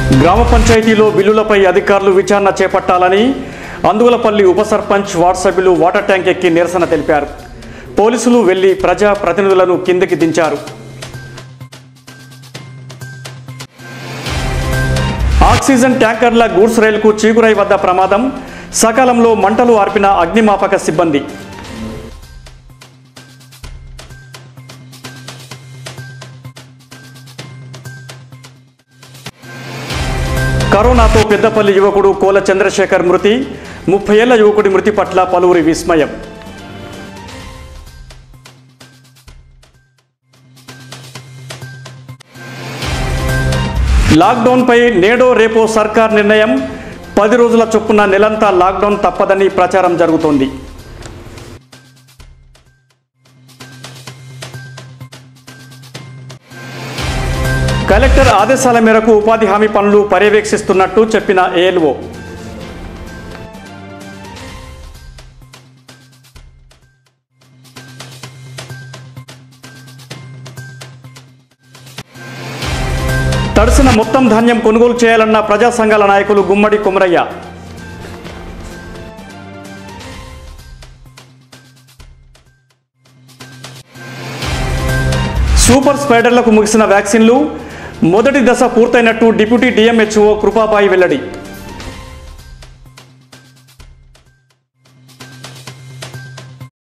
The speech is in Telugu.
గ్రామ పంచాయతీలో బిల్లులపై అధికారులు విచారణ చేపట్టాలని అందుగులపల్లి ఉప సర్పంచ్ వార్డు సభ్యులు వాటర్ ట్యాంక్ ఎక్కి నిరసన తెలిపారు. పోలీసులు వెళ్లి ప్రజా ప్రతినిధులను కిందికి దించారు. ఆక్సిజన్ ట్యాంకర్ల గూడ్స్ రైలుకు చీగురై వద్ద ప్రమాదం. సకాలంలో మంటలు ఆర్పిన అగ్నిమాపక సిబ్బంది. కరోనాతో పెద్దపల్లి యువకుడు కోల చంద్రశేఖర్ మృతి. 30 ఏళ్ల యువకుడి మృతి పట్ల పలువురి విస్మయం. లాక్డౌన్పై నేడో రేపో సర్కార్ నిర్ణయం. 10 రోజుల చొప్పున నెలంతా లాక్డౌన్ తప్పదని ప్రచారం జరుగుతోంది. కలెక్టర్ ఆదేశాల మేరకు ఉపాధి హామీ పనులు పర్యవేక్షిస్తున్నట్టు చెప్పిన ఏఎల్ఓ. తడిసిన మొత్తం ధాన్యం కొనుగోలు చేయాలన్న ప్రజా సంఘాల నాయకులు గుమ్మడి కుమరయ్య. సూపర్ స్ప్రెడర్లకు ముగిసిన వ్యాక్సిన్లు. మొదటి దశ పూర్తయినట్టు డిప్యూటీ డిఎంహెచ్ఓ కృపాబాయి వెల్లడి.